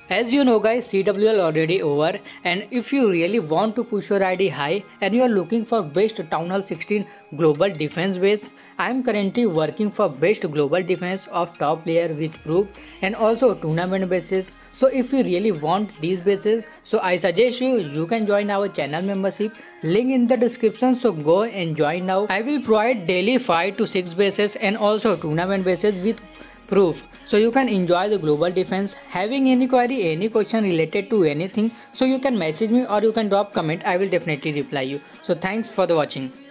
As you know guys, CWL already over, and if you really want to push your ID high and you are looking for best Town Hall 16 global defense base, I am currently working for best global defense of top player with proof and also tournament bases. So if you really want these bases, so I suggest you can join our channel membership, link in the description, so go and join now. I will provide daily 5 to 6 bases and also tournament bases with proof, so you can enjoy the global defense. Having any query, any question related to anything, so you can message me or you can drop comment. I will definitely reply you. So thanks for the watching.